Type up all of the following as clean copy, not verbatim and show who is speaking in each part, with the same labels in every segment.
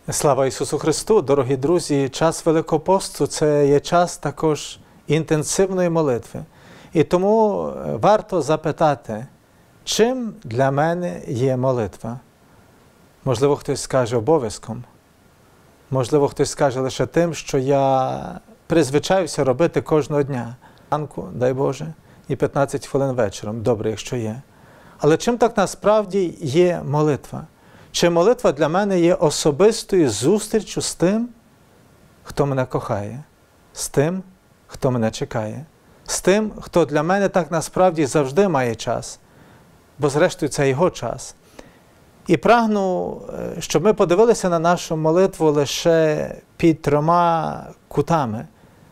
Speaker 1: Слава Ісусу Христу! Дорогі друзі! Час Великого посту – це є час також інтенсивної молитви. І тому варто запитати, чим для мене є молитва? Можливо, хтось скаже обов'язком. Можливо, хтось скаже лише тим, що я призвичаюся робити кожного дня. Ранку, дай Боже, і 15 хвилин вечором. Добре, якщо є. Але чим так насправді є молитва? Чи молитва для мене є особистою зустрічю з тим, хто мене кохає, з тим, хто мене чекає, з тим, хто для мене так насправді завжди має час, бо зрештою це його час. І прагну, щоб ми подивилися на нашу молитву лише під трьома кутами.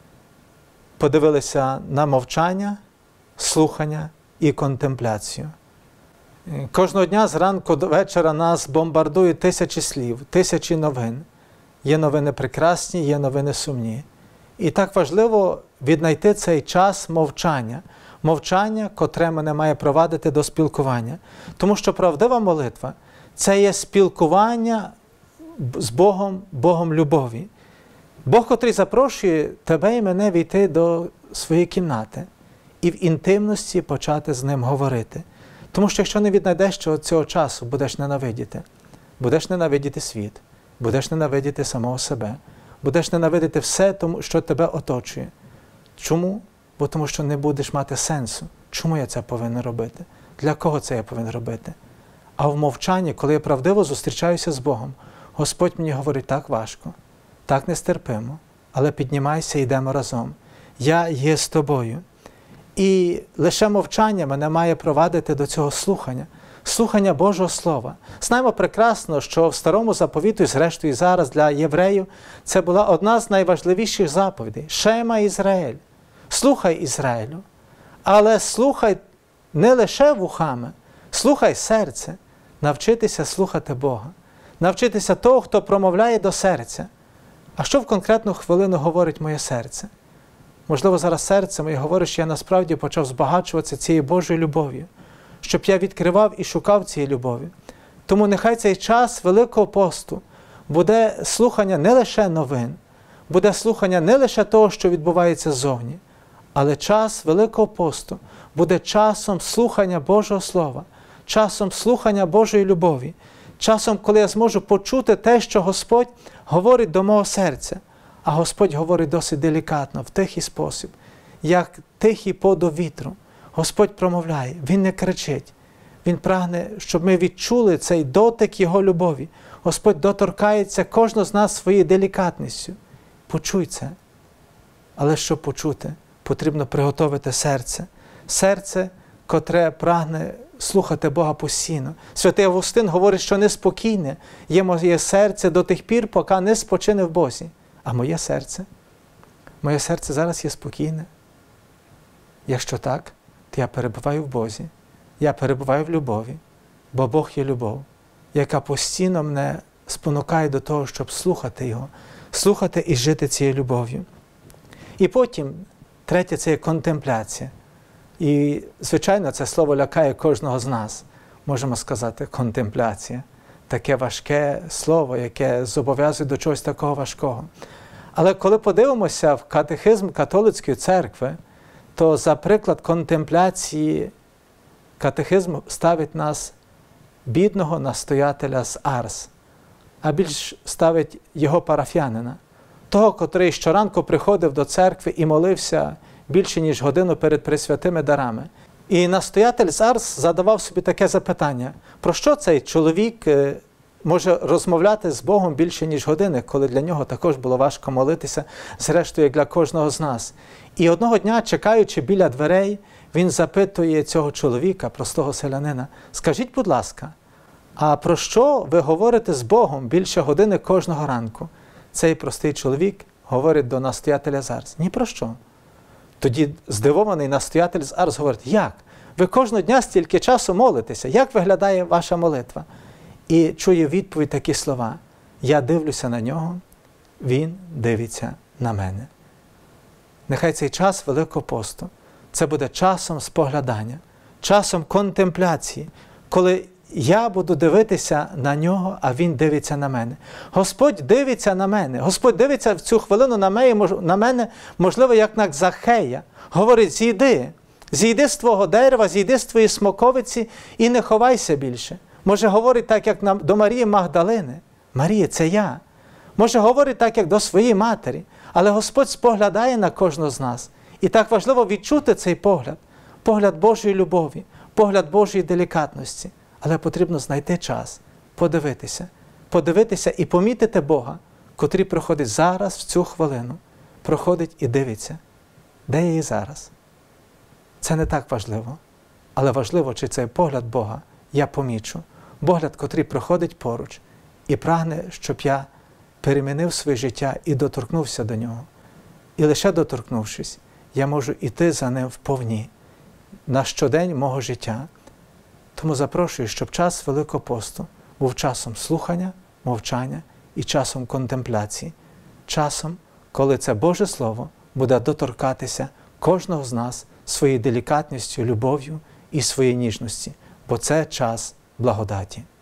Speaker 1: Подивилися на мовчання, слухання і контемпляцію. Кожного дня зранку до вечора нас бомбардують тисячі слів, тисячі новин. Є новини прекрасні, є новини сумні. І так важливо віднайти цей час мовчання. Мовчання, котре мене має провадити до спілкування. Тому що правдива молитва – це є спілкування з Богом, Богом любові. Бог, котрий запрошує тебе і мене війти до своєї кімнати і в інтимності почати з Ним говорити. Тому що якщо не віднайдеш цього часу, будеш ненавидіти. Будеш ненавидіти світ, будеш ненавидіти самого себе, будеш ненавидіти все, що тебе оточує. Чому? Бо тому що не будеш мати сенсу. Чому я це повинен робити? Для кого це я повинен робити? А в мовчанні, коли я правдиво зустрічаюся з Богом, Господь мені говорить: так важко, так нестерпимо, але піднімайся і йдемо разом. Я є з тобою. І лише мовчання мене має провадити до цього слухання. Слухання Божого Слова. Знаємо прекрасно, що в Старому заповіті, і зрештою зараз для євреїв, це була одна з найважливіших заповідей. Шема Ізраїль. Слухай Ізраїлю. Але слухай не лише вухами, слухай серце. Навчитися слухати Бога. Навчитися того, хто промовляє до серця. А що в конкретну хвилину говорить моє серце? Можливо, зараз серце моє говорить, що я насправді почав збагачуватися цією Божою любов'ю, щоб я відкривав і шукав цієї любові. Тому нехай цей час Великого посту буде слухання не лише новин, буде слухання не лише того, що відбувається ззовні, але час Великого посту буде часом слухання Божого Слова, часом слухання Божої любові, часом, коли я зможу почути те, що Господь говорить до мого серця. А Господь говорить досить делікатно, в тихий спосіб, як тихий подув вітру. Господь промовляє, Він не кричить. Він прагне, щоб ми відчули цей дотик Його любові. Господь доторкається кожного з нас своєю делікатністю. Почуй це. Але щоб почути, потрібно приготовити серце. Серце, котре прагне слухати Бога постійно. Святий Августин говорить, що неспокійне є моє серце до тих пір, поки не спочине в Бозі. А моє серце зараз є спокійне. Якщо так, то я перебуваю в Бозі, я перебуваю в любові, бо Бог є любов, яка постійно мене спонукає до того, щоб слухати Його, слухати і жити цією любов'ю. І потім, третє, це є контемпляція. І, звичайно, це слово лякає кожного з нас. Можемо сказати, контемпляція. Таке важке слово, яке зобов'язує до чогось такого важкого. Але коли подивимося в катехизм католицької церкви, то за приклад контемпляції катехизм ставить нас бідного настоятеля з Арс, а більш ставить його парафіянина, того, котрий щоранку приходив до церкви і молився більше, ніж годину перед пресвятими дарами. І настоятель з Арс задавав собі таке запитання: про що цей чоловік може розмовляти з Богом більше, ніж години, коли для нього також було важко молитися, зрештою, як для кожного з нас. І одного дня, чекаючи біля дверей, він запитує цього чоловіка, простого селянина: скажіть, будь ласка, а про що ви говорите з Богом більше години кожного ранку? Цей простий чоловік говорить до настоятеля з Арс: ні про що. Тоді здивований настоятель з Арс говорить: як? Ви кожного дня стільки часу молитеся, як виглядає ваша молитва? І чує відповідь такі слова: я дивлюся на нього, він дивиться на мене. Нехай цей час Великого посту, це буде часом споглядання, часом контемпляції, коли я буду дивитися на нього, а він дивиться на мене. Господь дивиться на мене. Господь дивиться в цю хвилину на мене, можливо, як на Захея. Говорить, зійди з твого дерева, зійди з твоєї смоковиці і не ховайся більше. Може, говорить так, як до Марії Магдалини. Марія, це я. Може, говорить так, як до своєї матері. Але Господь споглядає на кожного з нас. І так важливо відчути цей погляд. Погляд Божої любові, погляд Божої делікатності. Але потрібно знайти час, подивитися і помітити Бога, котрий проходить зараз, в цю хвилину, проходить і дивиться, де я є зараз. Це не так важливо, але важливо, чи цей погляд Бога я помічу. Погляд, котрий проходить поруч і прагне, щоб я перемінив своє життя і доторкнувся до нього. І лише доторкнувшись, я можу йти за ним вповні, на щодень мого життя. Тому запрошую, щоб час Великого посту був часом слухання, мовчання і часом контемпляції. Часом, коли це Боже Слово буде доторкатися кожного з нас своєю делікатністю, любов'ю і своєю ніжності, бо це час благодаті.